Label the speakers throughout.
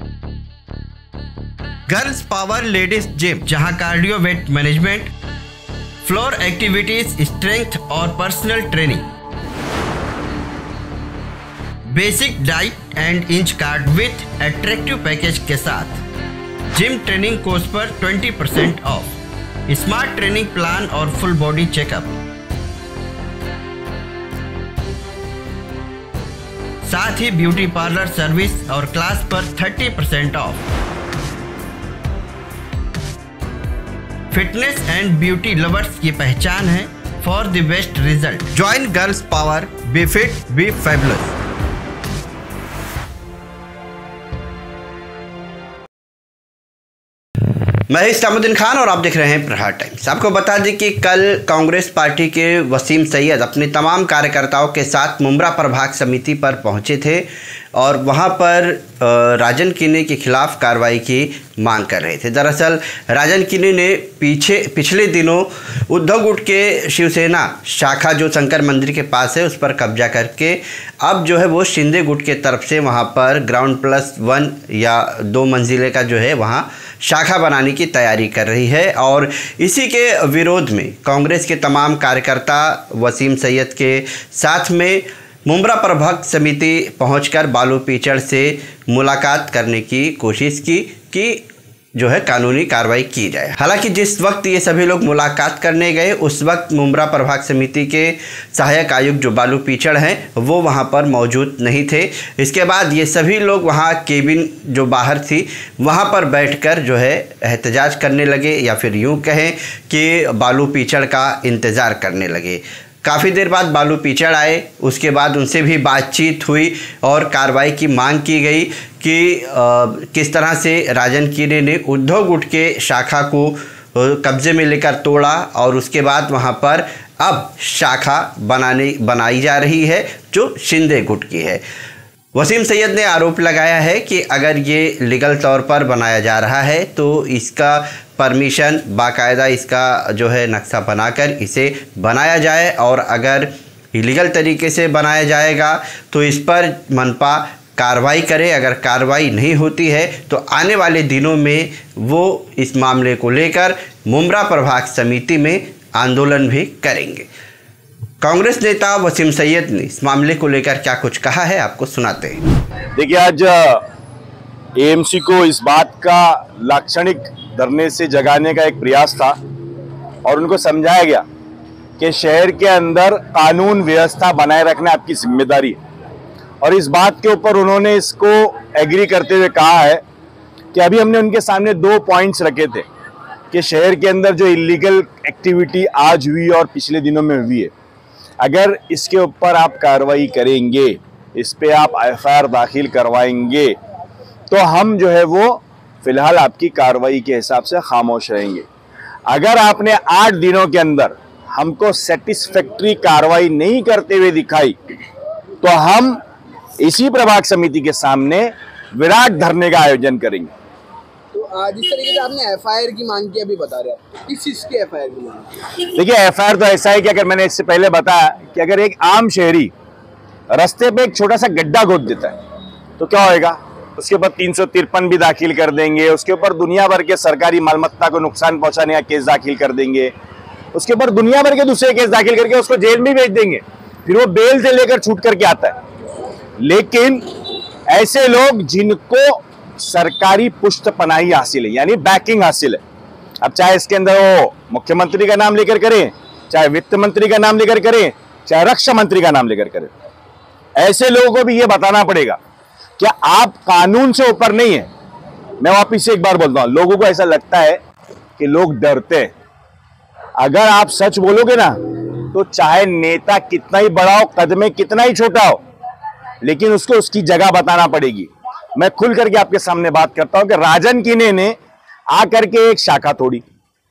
Speaker 1: Girls power ladies gym, जहां cardio, weight management, floor activities, strength और personal training, basic diet and inch card with attractive package के साथ gym training course पर 20% off, smart training plan और full body checkup, साथ ही beauty parlour service और class पर 30% off. Fitness and beauty lovers की पहचान है for the best result. Join girls power, be fit, be fabulous. मैं इस्लामुद्दीन खान और आप देख रहे हैं प्रहार टाइम्स। आपको बता दें कि कल कांग्रेस पार्टी के वसीम सैयद अपने तमाम कार्यकर्ताओं के साथ मुंब्रा प्रभाग समिति पर पहुंचे थे और वहां पर राजन किने के खिलाफ कार्रवाई की मांग कर रहे थे। दरअसल राजन किने ने पिछले दिनों उद्धव गुट के शिवसेना शाखा जो शंकर मंदिर के पास है उस पर कब्जा करके अब जो है वो शिंदे गुट के तरफ से वहां पर ग्राउंड +1 या 2 मंजिले का जो है वहां शाखा बनाने की तैयारी कर रही है। और इसी के विरोध में कांग्रेस के तमाम कार्यकर्ता वसीम सैयद के साथ में मुंब्रा प्रभाग समिति पहुंचकर बालू पीचड़ से मुलाकात करने की कोशिश की कि जो है कानूनी कार्रवाई की जाए। हालांकि जिस वक्त ये सभी लोग मुलाकात करने गए उस वक्त मुंब्रा प्रभाग समिति के सहायक आयुक्त जो बालू पीचड़ हैं वो वहां पर मौजूद नहीं थे। इसके बाद ये सभी लोग वहां केबिन जो बाहर थी वहां पर बैठकर जो है एहतजाज करने लगे या फिर यूं कहें कि बालू पीचड़ का इंतज़ार करने लगे। काफ़ी देर बाद बालू पीचड़ आए, उसके बाद उनसे भी बातचीत हुई और कार्रवाई की मांग की गई कि किस तरह से राजन किने ने उद्धव गुट के शाखा को कब्जे में लेकर तोड़ा और उसके बाद वहां पर अब शाखा बनाई जा रही है जो शिंदे गुट की है। वसीम सैयद ने आरोप लगाया है कि अगर ये लीगल तौर पर बनाया जा रहा है तो इसका परमिशन बाकायदा इसका जो है नक्शा बनाकर इसे बनाया जाए और अगर इलीगल तरीके से बनाया जाएगा तो इस पर मनपा कार्रवाई करे। अगर कार्रवाई नहीं होती है तो आने वाले दिनों में वो इस मामले को लेकर मुंब्रा प्रभाग समिति में आंदोलन भी करेंगे। कांग्रेस नेता वसीम सैयद ने इस मामले को लेकर क्या कुछ कहा है आपको सुनाते हैं।
Speaker 2: देखिए, आज एएमसी को इस बात का लाक्षणिक धरने से जगाने का एक प्रयास था और उनको समझाया गया कि शहर के अंदर कानून व्यवस्था बनाए रखना आपकी जिम्मेदारी है। और इस बात के ऊपर उन्होंने इसको एग्री करते हुए कहा है कि अभी हमने उनके सामने 2 पॉइंट्स रखे थे कि शहर के अंदर जो इलीगल एक्टिविटी आज हुई और पिछले दिनों में हुई है, अगर इसके ऊपर आप कार्रवाई करेंगे, इस पे आप एफआईआर दाखिल करवाएंगे तो हम जो है वो फिलहाल आपकी कार्रवाई के हिसाब से खामोश रहेंगे। अगर आपने 8 दिनों के अंदर हमको सेटिस्फैक्ट्री कार्रवाई नहीं करते हुए दिखाई तो हम इसी प्रभाग समिति के सामने विराट धरने का आयोजन करेंगे।
Speaker 3: तो जिस तरीके से आपने एफआईआर की मांग की अभी बता रहे हैं, किस चीज की एफआईआर की मांग?
Speaker 2: देखिए, एफआईआर तो ऐसा है कि अगर मैंने इससे पहले बताया कि अगर एक आम शहरी रास्ते पे एक छोटा सा गड्ढा खोद देता है तो क्या होएगा, उसके ऊपर 353 भी दाखिल कर देंगे, उसके ऊपर दुनिया भर के सरकारी मालमत्ता को नुकसान पहुंचाने का केस दाखिल कर देंगे, उसके ऊपर दुनिया भर के दूसरे केस दाखिल करके उसको जेल में भेज देंगे, फिर वो बेल से लेकर छूट करके आता है। लेकिन ऐसे लोग जिनको सरकारी पुष्ट पनाही हासिल है यानी बैकिंग हासिल है, अब चाहे इसके अंदर वो मुख्यमंत्री का नाम लेकर करें, चाहे वित्त मंत्री का नाम लेकर करें, चाहे रक्षा मंत्री का नाम लेकर करें, ऐसे लोगों को भी ये बताना पड़ेगा कि आप कानून से ऊपर नहीं है। मैं वापिस से एक बार बोलता हूं, लोगों को ऐसा लगता है कि लोग डरते हैं। अगर आप सच बोलोगे ना तो चाहे नेता कितना ही बड़ा हो, कद में कितना ही छोटा हो, लेकिन उसको उसकी जगह बताना पड़ेगी। मैं खुल करके आपके सामने बात करता हूं कि राजन किने ने आकर के एक शाखा तोड़ी।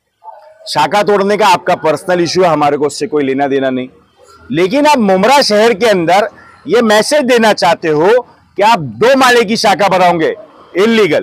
Speaker 2: शाखा तोड़ने का आपका पर्सनल इश्यू है, हमारे को उससे कोई लेना देना नहीं। लेकिन आप मुंब्रा शहर के अंदर ये मैसेज देना चाहते हो कि आप 2 माले की शाखा बनाओगे इलीगल।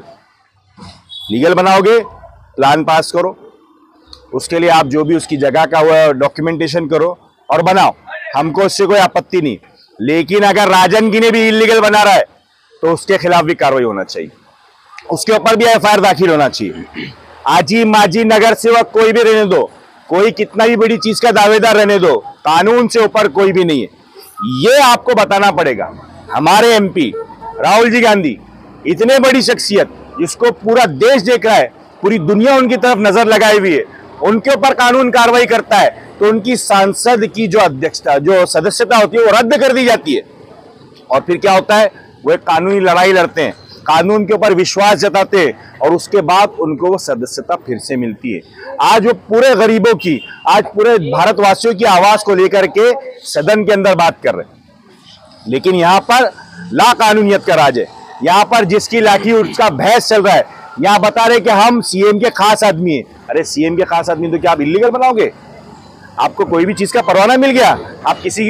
Speaker 2: लीगल बनाओगे, प्लान पास करो, उसके लिए आप जो भी उसकी जगह का हुआ डॉक्यूमेंटेशन करो और बनाओ, हमको उससे कोई आपत्ति नहीं। लेकिन अगर राजन किने भी इलीगल बना रहा है तो उसके खिलाफ भी कार्रवाई होना चाहिए। उसके ऊपर भी एफआईआर दाखिल होना चाहिए। आजी माजी नगर सेवक कोई भी रहने दो, कोई कितना भी बड़ी चीज का दावेदार रहने दो, कानून से ऊपर कोई भी नहीं है, ये आपको बताना पड़ेगा। हमारे एमपी राहुल जी गांधी इतने बड़ी शख्सियत जिसको पूरा देश देख रहा है, पूरी दुनिया उनकी तरफ नजर लगाई हुई है, उनके ऊपर कानून कार्रवाई करता है तो उनकी सांसद की जो अध्यक्षता, जो सदस्यता होती है वो रद्द कर दी जाती है। और फिर क्या होता है, वो एक कानूनी लड़ाई लड़ते हैं, कानून के ऊपर विश्वास जताते हैं और उसके बाद उनको वो सदस्यता फिर से मिलती है। आज वो पूरे गरीबों की, आज पूरे भारतवासियों की आवाज को लेकर के सदन के अंदर बात कर रहे हैं, लेकिन यहाँ पर ला कानूनियत का राज है। यहाँ पर जिसकी लाठी उसका भैंस चल रहा है। यहाँ बता रहे कि हम सीएम के खास आदमी हैं। अरे सीएम के खास आदमी तो क्या आप इलीगल बनाओगे? आपको कोई भी चीज का परवाना मिल गया, आप किसी की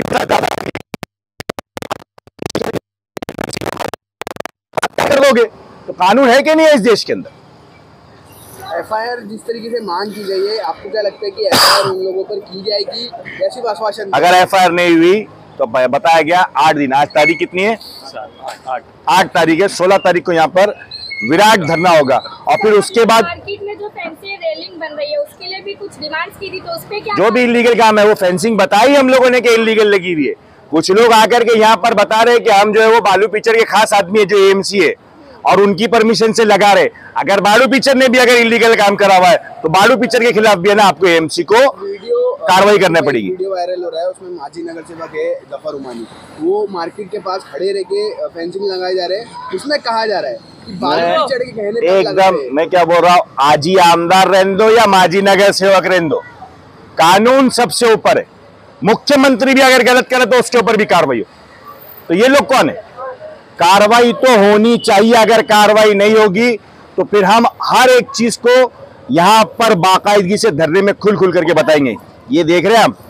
Speaker 2: कर दोगे, तो कानून है कि नहीं है इस देश के अंदर?
Speaker 3: एफआईआर जिस तरीके से मांग की गई है, आपको क्या लगता है कि एफआईआर उन लोगों पर की जाएगी या सिर्फ आश्वासन?
Speaker 2: अगर एफआईआर नहीं हुई तो बताया गया 8 दिन, आज तारीख कितनी है? 8 तारीख है। 16 तारीख को यहाँ पर विराट धरना होगा और फिर उसके बाद
Speaker 4: मार्केट में जो फेंसिंग रेलिंग बन रही है उसके लिए भी कुछ डिमांड्स की थी, तो उस पे क्या?
Speaker 2: जो भी इलीगल काम है वो फेंसिंग बताई हम लोगों ने कि इलीगल लगी हुई है। कुछ लोग आकर के यहाँ पर बता रहे हैं कि हम जो है वो बालू पिक्चर के खास आदमी है जो एएमसी है और उनकी परमिशन से लगा रहे। अगर बालू पिक्चर ने भी अगर इलीगल काम करा हुआ है तो बालू पिक्चर के खिलाफ भी है ना आपको एएमसी को कार्रवाई करना पड़ेगी।
Speaker 3: वीडियो वायरल हो रहा है, उसमें माजी नगर सेवक है जफर उमानी, वो मार्केट के पास खड़े रह के फेंसिंग लगाए जा रहे हैं। उसमें कहा जा रहा है कि बालू पिक्चर के कहने पर
Speaker 2: एकदम, मैं क्या बोल रहा हूँ, आजी आमदार रहने दो या माजी नगर सेवक रहने दो, कानून सबसे ऊपर है। मुख्यमंत्री भी अगर गलत करे तो उसके ऊपर भी कार्रवाई हो। तो ये लोग कौन है? कार्रवाई तो होनी चाहिए। अगर कार्रवाई नहीं होगी तो फिर हम हर एक चीज को यहां पर बाकायदगी से धरने में खुल खुल करके बताएंगे। ये देख रहे हैं हम,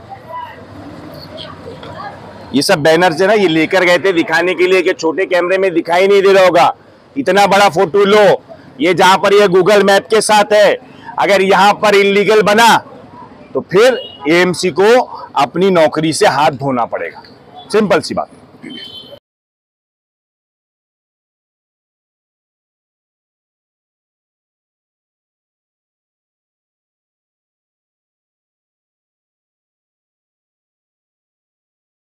Speaker 2: ये सब बैनर से ना ये लेकर गए थे दिखाने के लिए कि छोटे कैमरे में दिखाई नहीं दे रहा होगा, इतना बड़ा फोटो लो। ये जहां पर ये गूगल मैप के साथ है, अगर यहां पर इलीगल बना तो फिर एएमसी को अपनी नौकरी से हाथ धोना पड़ेगा। सिंपल सी बात।